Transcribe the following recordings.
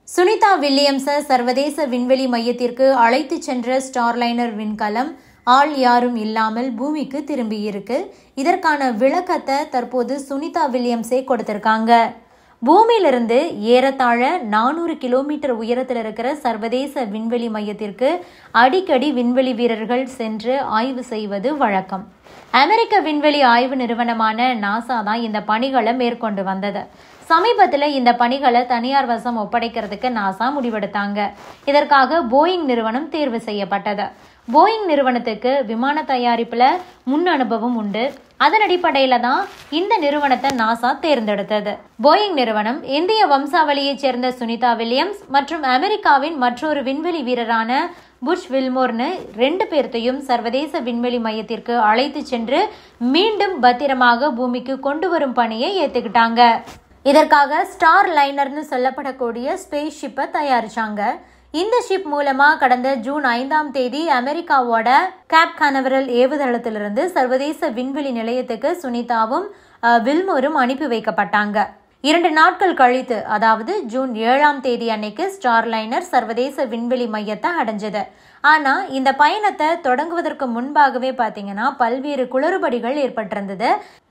சுனிதா வில்லியம்ஸை சர்வதேச விண்வெளி மையத்திற்கு அழைத்துச் சென்ற ஸ்டார்லைனர் விண்கலம் ஆள் யாரும் இல்லாமல் பூமிக்கு திரும்பியிருக்கு. இதற்கான விளக்கத்தை தற்போது சுனிதா வில்லியம்ஸே கொடுத்திருக்காங்க. பூமியிலிருந்து ஏறத்தாழ 400 கிலோமீட்டர் உயரத்தில் இருக்கிற சர்வதேச விண்வெளி மையத்திற்கு அடிக்கடி விண்வெளி வீரர்கள் சென்று ஆய்வு செய்வது வழக்கம். அமெரிக்க விண்வெளி ஆய்வு நிறுவனமான நாசா தான் இந்த பணிகளை மேற்கொண்டு வந்தது. சமீபத்தில் இந்த பணிகளை தனியார் வசம் ஒப்படைக்கிறதுக்கு நாசா முடிவெடுத்தாங்க. இதற்காக போயிங் நிறுவனம் தேர்வு செய்யப்பட்டது. போயிங் நிறுவனத்துக்கு விமான தயாரிப்புல முன் அனுபவம் உண்டு. அதன் அடிப்படையில தான் இந்த நிறுவனத்தை நாசா தேர்ந்தெடுத்தது. போயிங் நிறுவனம் இந்திய வம்சாவளியைச் சேர்ந்த சுனிதா வில்லியம்ஸ் மற்றும் அமெரிக்காவின் மற்றொரு விண்வெளி வீரரான புஷ் வில்மோர்னு 2 பேர்த்தையும் சர்வதேச விண்வெளி மையத்திற்கு அழைத்து சென்று மீண்டும் பத்திரமாக பூமிக்கு கொண்டு வரும் பணியை ஏத்துக்கிட்டாங்க. இதற்காக ஸ்டார் லைனர்னு சொல்லப்படக்கூடிய ஸ்பேஸ் ஷிப்பை தயாரிச்சாங்க. இந்த ஷிப் மூலமா கடந்த ஜூன் 5ஆம் தேதி அமெரிக்காவோட கேப் கனவரல் ஏவுதளத்திலிருந்து சர்வதேச விண்வெளி நிலையத்துக்கு சுனிதாவும் வில்மோரும் அனுப்பி வைக்கப்பட்டாங்க. 2 நாட்கள் கழித்து, அதாவது ஜூன் 7ஆம் தேதி அன்னைக்கு ஸ்டார்லைனர் சர்வதேச விண்வெளி மையத்தை அடைஞ்சது. ஆனா இந்த பயணத்தை தொடங்குவதற்கு முன்பாகவே பாத்தீங்கன்னா பல்வேறு குளறுபடிகள் ஏற்பட்டிருந்தது.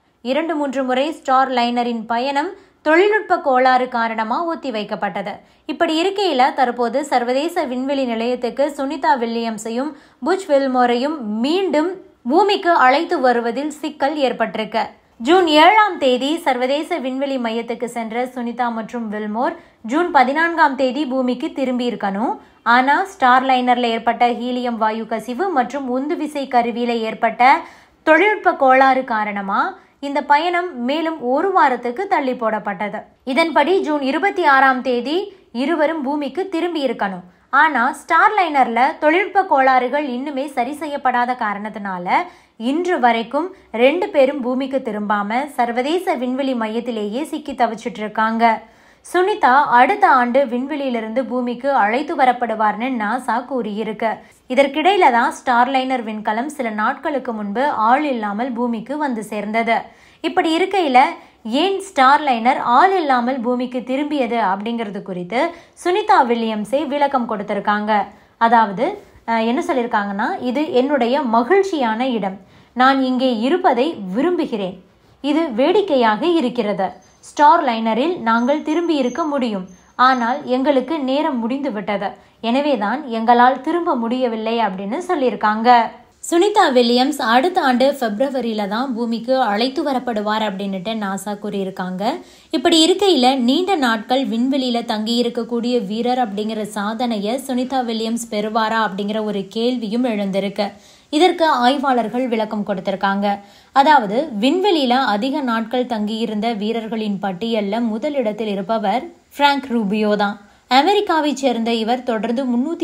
2-3 முறை ஸ்டார்லைனரின் பயணம் தொழில்நுட்ப கோளாறு காரணமா ஒத்தி வைக்கப்பட்டது. இப்படி இருக்கையில தற்போது சர்வதேச விண்வெளி நிலையத்துக்கு சுனிதா வில்லியம்ஸையும் புஷ் வில்மோரையும் மீண்டும் பூமிக்கு அழைத்து வருவதில் சிக்கல் ஏற்பட்டிருக்கு. ஜூன் 7ஆம் தேதி சர்வதேச விண்வெளி மையத்துக்கு சென்ற சுனிதா மற்றும் வில்மோர் ஜூன் 14ஆம் தேதி பூமிக்கு திரும்பி இருக்கணும். ஆனா ஸ்டார்லைனர்ல ஏற்பட்ட ஹீலியம் வாயு கசிவு மற்றும் உந்து விசை கருவியில ஏற்பட்ட தொழில்நுட்ப கோளாறு காரணமா இந்த பயணம் மேலும் 1 வாரத்துக்கு தள்ளி போடப்பட்டது. இதன்படி ஜூன் 26ஆம் தேதி இருவரும் பூமிக்கு திரும்பி இருக்கணும். ஆனா ஸ்டார்லைனர்ல தொழில்நுட்ப கோளாறுகள் இன்னுமே சரி செய்யப்படாத காரணத்தினால இன்று வரைக்கும் 2 பேரும் பூமிக்கு திரும்பாம சர்வதேச விண்வெளி மையத்திலேயே சிக்கி தவிச்சிட்டு இருக்காங்க. சுனிதா அடுத்த ஆண்டு விண்வெளியிலிருந்து பூமிக்கு அழைத்து வரப்படுவார்னு நாசா கூறியிருக்கு. இதற்கிடையில தான் ஸ்டார்லைனர் விண்கலம் சில நாட்களுக்கு முன்பு ஆள் இல்லாமல் பூமிக்கு வந்து சேர்ந்தது. இப்படி இருக்கையில ஏன் ஸ்டார்லைனர் ஆள் இல்லாமல் பூமிக்கு திரும்பியது அப்படிங்கிறது குறித்து சுனிதா வில்லியம்ஸே விளக்கம் கொடுத்திருக்காங்க. அதாவது என்ன சொல்லியிருக்காங்கன்னா, இது என்னுடைய மகிழ்ச்சியான இடம். நான் இங்கே இருப்பதை விரும்புகிறேன். இது வேடிக்கையாக இருக்கிறது. ஸ்டார்லைனரில் நாங்கள் திரும்பி இருக்க முடியும். ஆனால் எங்களுக்கு நேரம் முடிந்து விட்டது. எனவேதான் எங்களால் திரும்ப முடியவில்லை அப்படின்னு சொல்லியிருக்காங்க. சுனிதா வில்லியம்ஸ் அடுத்த ஆண்டு பிப்ரவரியில தான் பூமிக்கு அழைத்து வரப்படுவார் அப்படின்னுட்டு நாசா கூறியிருக்காங்க. இப்படி இருக்கையில நீண்ட நாட்கள் விண்வெளியில தங்கி இருக்கக்கூடிய வீரர் அப்படிங்கிற சாதனையை சுனிதா வில்லியம்ஸ் பெறுவாரா அப்படிங்கிற ஒரு கேள்வியும் எழுந்திருக்கு. இதற்கு ஆய்வாளர்கள் விளக்கம் கொடுத்திருக்காங்க. அதாவது விண்வெளியில அதிக நாட்கள் தங்கியிருந்த வீரர்களின் பட்டியல்ல முதலிடத்தில் இருப்பவர் பிராங்க் ரூபியோ தான். அமெரிக்காவை சேர்ந்த இவர் தொடர்ந்து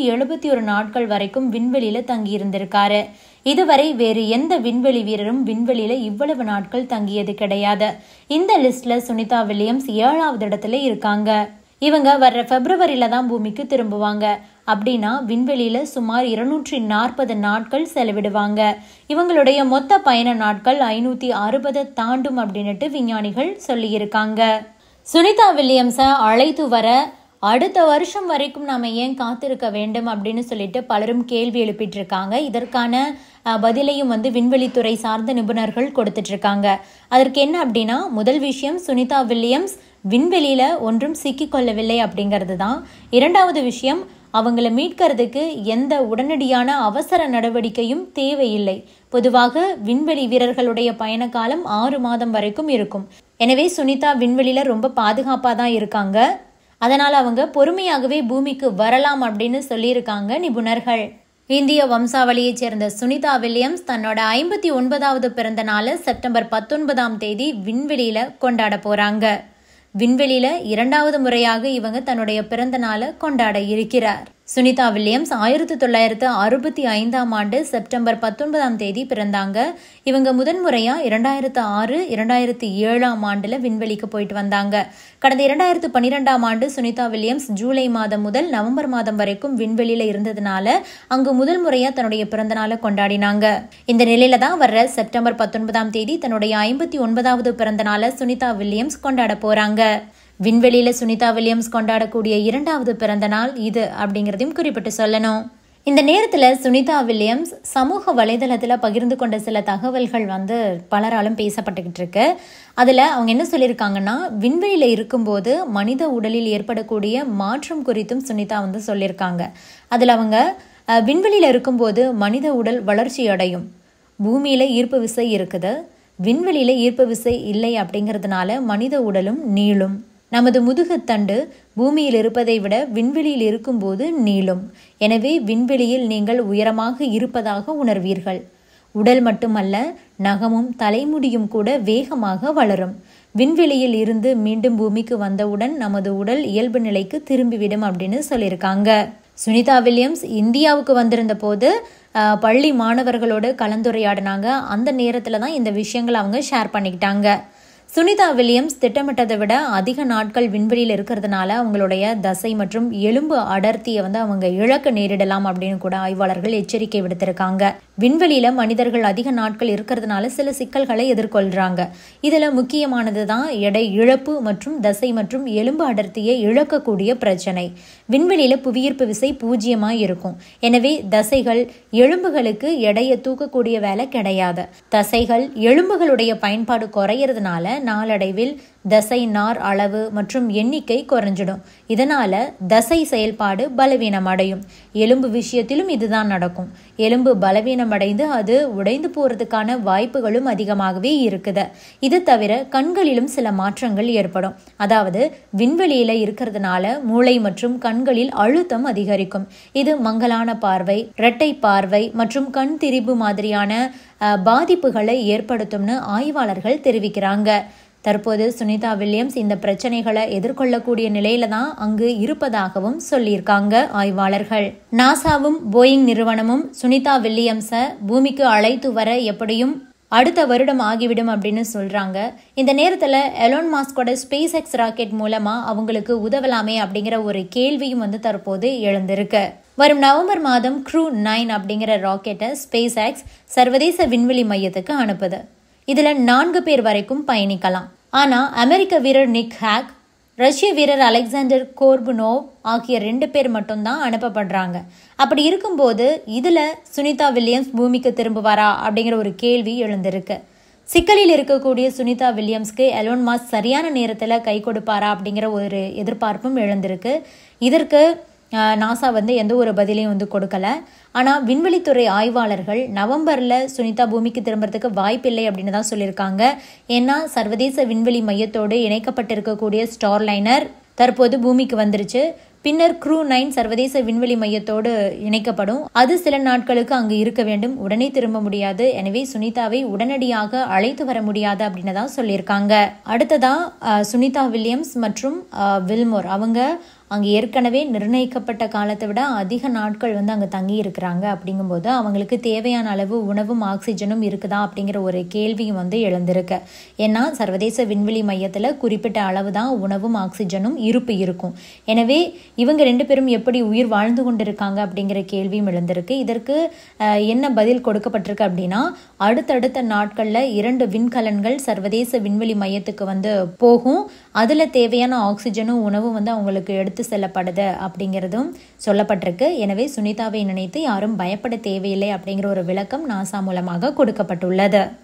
371 நாட்கள் வரைக்கும் விண்வெளியில தங்கியிருந்திருக்காரு. இதுவரை வேறு எந்த விண்வெளி வீரரும் விண்வெளியில இவ்வளவு நாட்கள் தங்கியது கிடையாது. இந்த லிஸ்ட்ல சுனிதா வில்லியம்ஸ் 7வது இடத்துல இருக்காங்க. இவங்க வர்ற பிப்ரவரியில தான் பூமிக்கு திரும்புவாங்க. அப்படின்னா விண்வெளியில சுமார் 240 நாட்கள் செலவிடுவாங்க. இவங்களுடைய மொத்த பயண நாட்கள் 560 தாண்டும் அப்படின்னுட்டு விஞ்ஞானிகள் சொல்லியிருக்காங்க. சுனிதா வில்லியம்ஸை அழைத்து வர அடுத்த வருஷம் வரைக்கும் நாம ஏன் காத்திருக்க வேண்டும் அப்படின்னு சொல்லிட்டு பலரும் கேள்வி எழுப்பிட்டு இருக்காங்க. இதற்கான பதிலையும் விண்வெளித்துறை சார்ந்த நிபுணர்கள் கொடுத்துட்டு இருக்காங்க. அதற்கு என்ன அப்படின்னா, முதல் விஷயம் சுனிதா வில்லியம்ஸ் விண்வெளியில ஒன்றும் சிக்கிக்கொள்ளவில்லை அப்படிங்கிறது தான். 2வது விஷயம், அவங்கள மீட்கிறதுக்கு எந்த உடனடியான அவசர நடவடிக்கையும் தேவையில்லை. பொதுவாக விண்வெளி வீரர்களுடைய பயண காலம் 6 மாதம் வரைக்கும் இருக்கும். எனவே சுனிதா விண்வெளியில ரொம்ப பாதுகாப்பா தான் இருக்காங்க. அதனால அவங்க பொறுமையாகவே பூமிக்கு வரலாம் அப்படின்னு சொல்லியிருக்காங்க நிபுணர்கள். இந்திய வம்சாவளியைச் சேர்ந்த சுனிதா வில்லியம்ஸ் தன்னோட 59வது பிறந்த நாளை செப்டம்பர் 19ஆம் தேதி விண்வெளியில கொண்டாட போறாங்க. விண்வெளியில 2வது முறையாக இவங்க தன்னுடைய பிறந்த நாளை கொண்டாட இருக்கிறார். சுனிதா வில்லியம்ஸ் 1965ஆம் ஆண்டு செப்டம்பர் 19ஆம் தேதி பிறந்தாங்க. இவங்க முதன்முறையா 2006, 2007ஆம் ஆண்டுல விண்வெளிக்கு போயிட்டு வந்தாங்க. கடந்த 2012ஆம் ஆண்டு சுனிதா வில்லியம்ஸ் ஜூலை மாதம் முதல் நவம்பர் மாதம் வரைக்கும் விண்வெளியில இருந்ததுனால அங்கு முதல் முறையா தன்னுடைய பிறந்த நாளை கொண்டாடினாங்க. இந்த நிலையில தான் வர்ற செப்டம்பர் 19ஆம் தேதி தன்னுடைய 59வது பிறந்த நாளை சுனிதா வில்லியம்ஸ் கொண்டாட போறாங்க. விண்வெளியில சுனிதா வில்லியம்ஸ் கொண்டாடக்கூடிய 2வது பிறந்த நாள் இது அப்படிங்கிறதையும் குறிப்பிட்டு சொல்லணும். இந்த நேரத்தில் சுனிதா வில்லியம்ஸ் சமூக வலைதளத்தில் பகிர்ந்து கொண்ட சில தகவல்கள் பலராலும் பேசப்பட்டுக்கிட்டு இருக்கு. அதில் அவங்க என்ன சொல்லியிருக்காங்கன்னா, விண்வெளியில் இருக்கும்போது மனித உடலில் ஏற்படக்கூடிய மாற்றம் குறித்தும் சுனிதா சொல்லியிருக்காங்க. அதில் அவங்க விண்வெளியில் இருக்கும்போது மனித உடல் வளர்ச்சி அடையும், பூமியில் ஈர்ப்பு விசை இருக்குது, விண்வெளியில் ஈர்ப்பு விசை இல்லை அப்படிங்கிறதுனால மனித உடலும் நீளும், நமது முதுகுத்தண்டு பூமியில் இருப்பதை விட விண்வெளியில் இருக்கும்போது நீளும், எனவே விண்வெளியில் நீங்கள் உயரமாக இருப்பதாக உணர்வீர்கள். உடல் மட்டுமல்ல, நகமும் தலைமுடியும் கூட வேகமாக வளரும். விண்வெளியில் இருந்து மீண்டும் பூமிக்கு வந்தவுடன் நமது உடல் இயல்பு நிலைக்கு திரும்பிவிடும் அப்படின்னு சொல்லியிருக்காங்க. சுனிதா வில்லியம்ஸ் இந்தியாவுக்கு வந்திருந்த போது பள்ளி மாணவர்களோடு கலந்துரையாடினாங்க. அந்த நேரத்தில் தான் இந்த விஷயங்களை அவங்க ஷேர் பண்ணிக்கிட்டாங்க. சுனிதா வில்லியம்ஸ் திட்டமிட்டதை விட அதிக நாட்கள் விண்வெளியில் இருக்கிறதுனால அவங்களுடைய தசை மற்றும் எலும்பு அடர்த்தியை அவங்க இழக்க நேரிடலாம் அப்படின்னு கூட ஆய்வாளர்கள் எச்சரிக்கை விடுத்திருக்காங்க. விண்வெளியில மனிதர்கள் அதிக நாட்கள் இருக்கிறதுனால சில சிக்கல்களை எதிர்கொள்றாங்க. இதுல முக்கியமானது தான் எடை இழப்பு மற்றும் தசை மற்றும் எலும்பு அடர்த்தியை இழக்கக்கூடிய பிரச்சனை. விண்வெளியில புவியீர்ப்பு விசை 0 இருக்கும். எனவே தசைகள் எலும்புகளுக்கு எடையை தூக்கக்கூடிய வேலை கிடையாது. தசைகள் எலும்புகளுடைய பயன்பாடு குறையறதுனால நாளடைவில் தசை நார் அளவு மற்றும் எண்ணிக்கை குறைஞ்சிடும். இதனால தசை செயல்பாடு பலவீனம் அடையும். எலும்பு விஷயத்திலும் இதுதான் நடக்கும். எலும்பு பலவீனம் அடைந்து அது உடைந்து போறதுக்கான வாய்ப்புகளும் அதிகமாகவே இருக்குது. இது தவிர கண்களிலும் சில மாற்றங்கள் ஏற்படும். அதாவது விண்வெளியில இருக்கிறதுனால மூளை மற்றும் கண்களில் அழுத்தம் அதிகரிக்கும். இது மங்கலான பார்வை, இரட்டை பார்வை மற்றும் கண் திரிபு மாதிரியான பாதிப்புகளை ஏற்படுத்தும்னு ஆய்வாளர்கள் தெரிவிக்கிறாங்க. தற்போது சுனிதா வில்லியம்ஸ் இந்த பிரச்சனைகளை எதிர்கொள்ளக்கூடிய நிலையில தான் அங்கு இருப்பதாகவும் சொல்லியிருக்காங்க ஆய்வாளர்கள். நாசாவும் போயிங் நிறுவனமும் சுனிதா வில்லியம்ஸை பூமிக்கு அழைத்து வர எப்படியும் அடுத்த வருடம் ஆகிவிடும் அப்படின்னு சொல்றாங்க. இந்த நேரத்துல எலான் மாஸ்கோட ஸ்பேஸ் எக்ஸ் ராக்கெட் மூலமா அவங்களுக்கு உதவலாமே அப்படிங்கிற ஒரு கேள்வியும் தற்போது எழுந்திருக்கு. வரும் நவம்பர் மாதம் Crew 9 அப்படிங்கிற ராக்கெட்டை ஸ்பேஸ் எக்ஸ் சர்வதேச விண்வெளி மையத்துக்கு அனுப்புது. இதுல 4 பேர் வரைக்கும் பயணிக்கலாம். ஆனா அமெரிக்க வீரர் நிக் ஹேக், ரஷ்ய வீரர் அலெக்சாண்டர் கோர்புனோவ் ஆகிய 2 பேர் மட்டும்தான் அனுப்பப்படுறாங்க. அப்படி இருக்கும்போது இதுல சுனிதா வில்லியம்ஸ் பூமிக்கு திரும்புவாரா அப்படிங்கிற ஒரு கேள்வி எழுந்திருக்கு. சிக்கலில் இருக்கக்கூடிய சுனிதா வில்லியம்ஸ்க்கு எலான் மாஸ்க் சரியான நேரத்துல கை கொடுப்பாரா அப்படிங்கிற ஒரு எதிர்பார்ப்பும் எழுந்திருக்கு. இதற்கு நாசா எந்த ஒரு பதிலையும் கொடுக்கல. ஆனால் விண்வெளித்துறை ஆய்வாளர்கள் நவம்பரில் சுனிதா பூமிக்கு திரும்புறதுக்கு வாய்ப்பில்லை அப்படின்னு தான் சொல்லியிருக்காங்க. ஏன்னா சர்வதேச விண்வெளி மையத்தோடு இணைக்கப்பட்டிருக்கக்கூடிய ஸ்டார்லைனர் தற்போது பூமிக்கு வந்துருச்சு. பின்னர் Crew 9 சர்வதேச விண்வெளி மையத்தோடு இணைக்கப்படும். அது சில நாட்களுக்கு அங்கு இருக்க வேண்டும், உடனே திரும்ப முடியாது. எனவே சுனிதாவை உடனடியாக அழைத்து வர முடியாது அப்படின்னு தான் சொல்லியிருக்காங்க. அடுத்ததா சுனிதா வில்லியம்ஸ் மற்றும் வில்மோர் அவங்க அங்கே ஏற்கனவே நிர்ணயிக்கப்பட்ட காலத்தை விட அதிக நாட்கள் அங்கே தங்கி இருக்கிறாங்க. அப்படிங்கும்போது அவங்களுக்கு தேவையான அளவு உணவும் ஆக்சிஜனும் இருக்குதா அப்படிங்கிற ஒரு கேள்வியும் எழுந்திருக்கு. ஏன்னா சர்வதேச விண்வெளி மையத்தில் குறிப்பிட்ட அளவு தான் உணவும் ஆக்சிஜனும் இருப்பு இருக்கும். எனவே இவங்க 2 பேரும் எப்படி உயிர் வாழ்ந்து கொண்டிருக்காங்க அப்படிங்கிற கேள்வியும் எழுந்திருக்கு. இதற்கு என்ன பதில் கொடுக்கப்பட்டிருக்கு அப்படின்னா, அடுத்தடுத்த நாட்களில் 2 விண்கலன்கள் சர்வதேச விண்வெளி மையத்துக்கு போகும். அதில் தேவையான ஆக்சிஜனும் உணவும் அவங்களுக்கு எடுத்து செல்லப்படுது அப்படிங்கிறதும் சொல்லப்பட்டிருக்கு. எனவே சுனிதாவை நினைத்து யாரும் பயப்பட தேவையில்லை அப்படிங்கிற ஒரு விளக்கம் நாசா மூலமாக கொடுக்கப்பட்டுள்ளது.